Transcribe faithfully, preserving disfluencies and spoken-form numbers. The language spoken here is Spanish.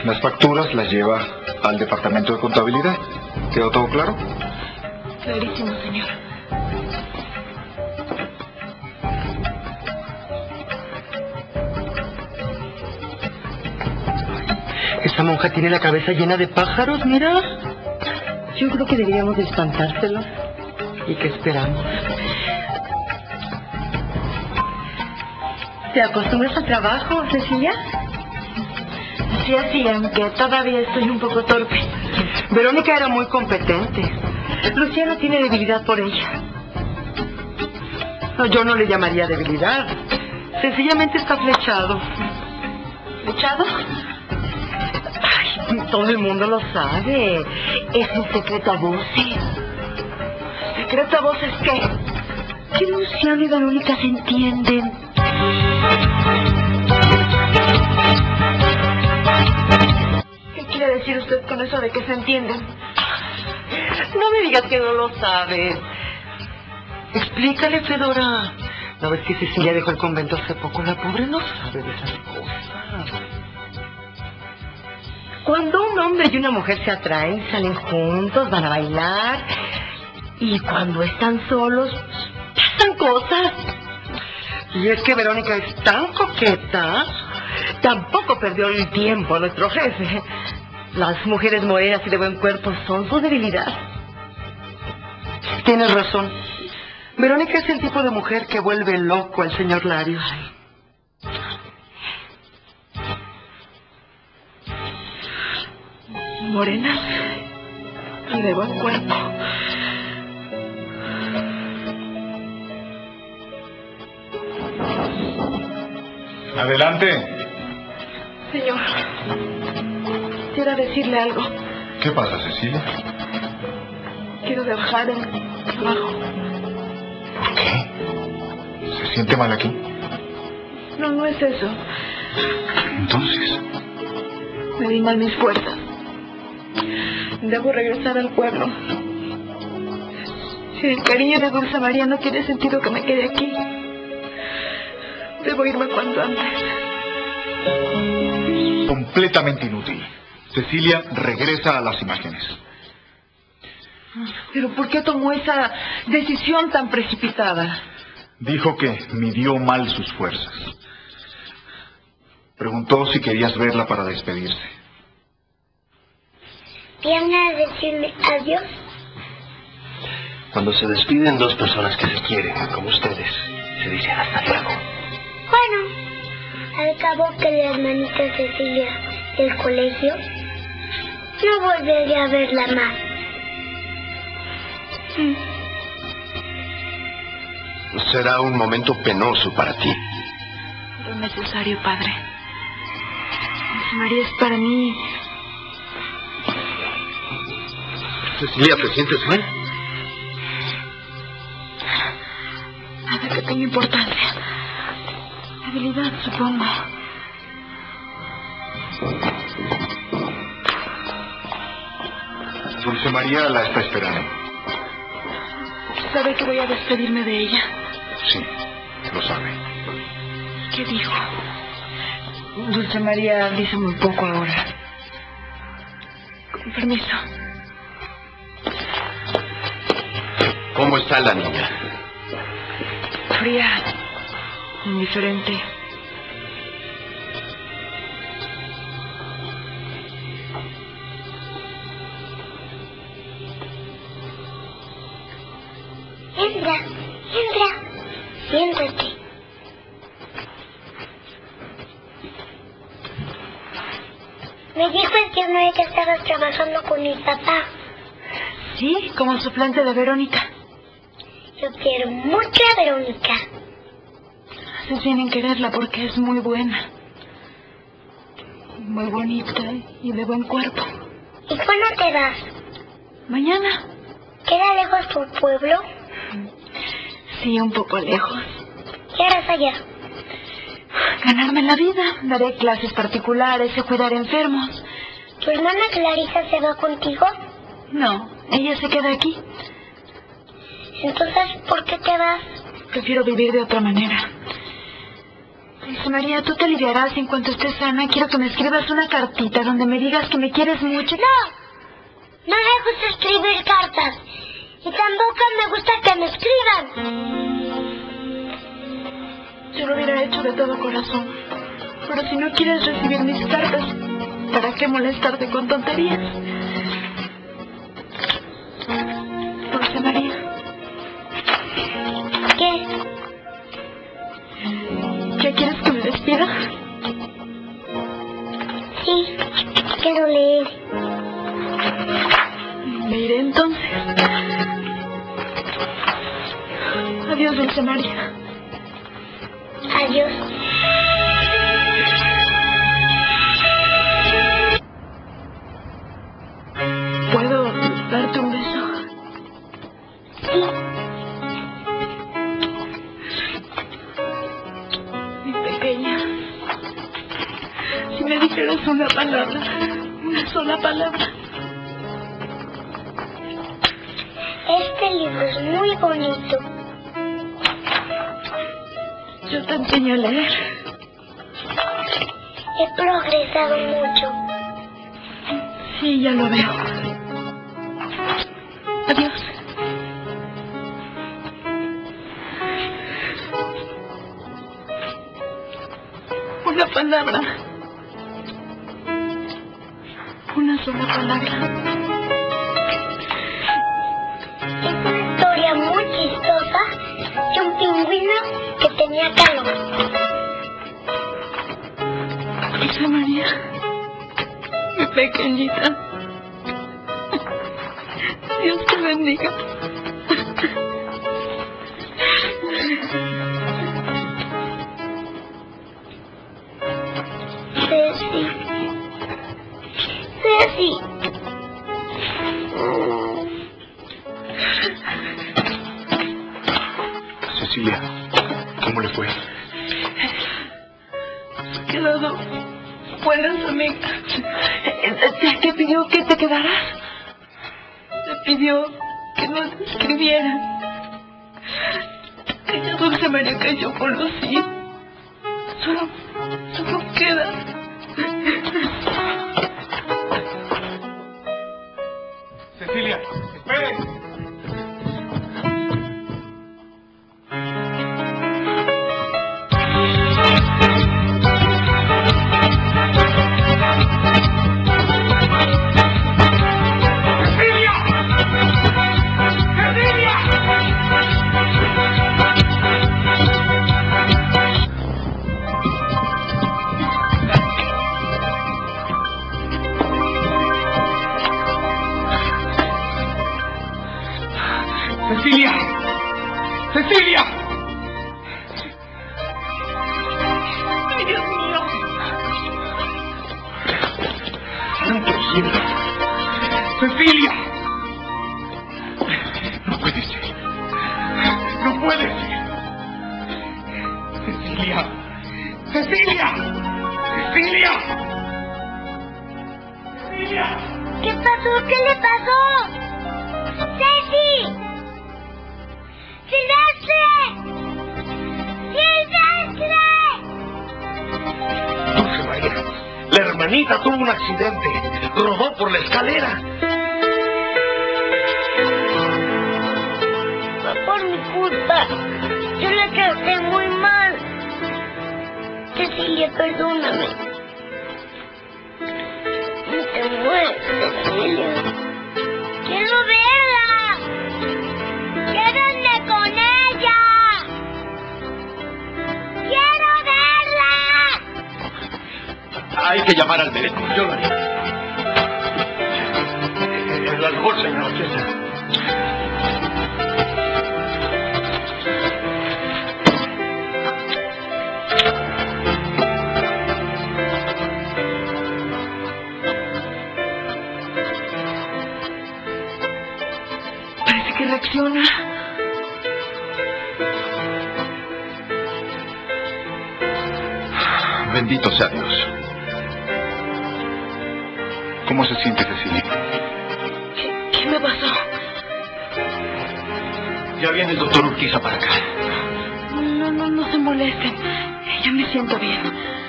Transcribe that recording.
Las facturas las lleva al departamento de contabilidad. ¿Quedó todo claro? Clarísimo, señor. Esta monja tiene la cabeza llena de pájaros, mira. Yo creo que deberíamos de espantárselos. ¿Y qué esperamos? ¿Te acostumbras al trabajo, Cecilia? Sí, así, aunque todavía estoy un poco torpe. Verónica era muy competente. Luciano tiene debilidad por ella. No, yo no le llamaría debilidad. Sencillamente está flechado. ¿Flechado? Ay, todo el mundo lo sabe. Es un secreto a voces. ¿Secreto a voces qué? Que Luciano y Verónica se entienden. ¿Qué quiere decir usted con eso de que se entienden? No me digas que no lo sabes. Explícale, Fedora. ¿No ves que Cecilia dejó el convento hace poco? La pobre no sabe de esas cosas. Cuando un hombre y una mujer se atraen, salen juntos, van a bailar. Y cuando están solos, pasan cosas. Y es que Verónica es tan coqueta. Tampoco perdió el tiempo nuestro jefe. Las mujeres morenas y de buen cuerpo son su debilidad. Tienes razón. Verónica es el tipo de mujer que vuelve loco al señor Larios. Morenas y de buen cuerpo. Adelante. Señor, quisiera decirle algo. ¿Qué pasa, Cecilia? Quiero dejar el trabajo. ¿Por qué? ¿Se siente mal aquí? No, no es eso. Entonces, Me di mal mis fuerzas. Debo regresar al pueblo. Si el cariño de Dulce María no tiene sentido que me quede aquí, debo irme cuanto antes. completamente inútil. Cecilia regresa a las imágenes. ¿Pero por qué tomó esa decisión tan precipitada? Dijo que midió mal sus fuerzas. Preguntó si querías verla para despedirse. ¿Viene a decirme adiós? Cuando se despiden dos personas que se quieren, como ustedes, se dicen hasta luego. Bueno, al cabo que la hermanita Cecilia del colegio, no volveré a verla más. Sí. Será un momento penoso para ti. Lo necesario, padre. Dulce María es para mí. Cecilia, ¿te sientes mal? Nada que tenga importancia. Debilidad, supongo. Dulce María la está esperando. ¿Sabe que voy a despedirme de ella? Sí, lo sabe. ¿Qué dijo? Dulce María dice muy poco ahora. Con permiso. ¿Cómo está la niña? Fría, indiferente. Entra, entra, siéntate. Me dijo el tío Noé que estabas trabajando con mi papá. Sí, como suplente de Verónica. Yo quiero mucho a Verónica. Haces bien en quererla porque es muy buena. Muy bonita y de buen cuerpo. ¿Y cuándo te vas? Mañana. ¿Queda lejos tu pueblo? Sí, un poco lejos. ¿Qué harás allá? Ganarme la vida. Daré clases particulares y cuidar enfermos. ¿Tu hermana Clarisa se va contigo? No, ella se queda aquí. Entonces, ¿por qué te vas? Prefiero vivir de otra manera. Dulce María, tú te aliviarás en cuanto estés sana. Quiero que me escribas una cartita donde me digas que me quieres mucho. No, no me gusta escribir cartas. Y tampoco me gusta que me escriban. Yo lo hubiera hecho de todo corazón. Pero si no quieres recibir mis cartas, ¿para qué molestarte con tonterías? Dulce María. ¿Qué? ¿Qué quieres que me despida? Sí, quiero leer. Me iré entonces. Adiós, Dulce María. Adiós. ¿Puedo darte un beso? Sí. Mi pequeña. Si me dijeras una palabra, una sola palabra. Este libro es muy bonito. Yo te enseño a leer. He progresado mucho. Sí, ya lo veo. Adiós. Una palabra. Una sola palabra. Es una historia muy chistosa de un pingüino que tenía calor. Dulce María, mi pequeñita. Dios te bendiga. Ceci. Ceci. Cecilia, ¿cómo le fue? He quedado buenas amigas. Te pidió que te quedaras. Te pidió que no te escribiera. Aquella Dulce María que yo conocí. Solo, solo queda. Cecilia, espere. Cecilia, Cecilia. Ay, Dios mío. Santo cielo. Cecilia. No puede ser. No puede ser. Cecilia. Cecilia. Cecilia. Cecilia. ¿Qué pasó? ¿Qué le pasó? ¡Ceci! ¡Silvestre! ¡Silvestre! Dulce María, la hermanita tuvo un accidente. Rodó por la escalera. Fue por mi culpa. Yo la traté muy mal. Cecilia, perdóname. No te mueras, Cecilia. ¡Quiero verla! ¡Quédenme con ella! ¡Quiero verla! Hay que llamar al médico. Yo lo haré. El alcohol, señor. ¿Qué es? Parece que reacciona. Bendito sea Dios. ¿Cómo se siente, Cecilia? ¿Qué, qué me pasó? Ya viene el doctor Urquiza para acá. No, no, no se molesten. Ya me siento bien.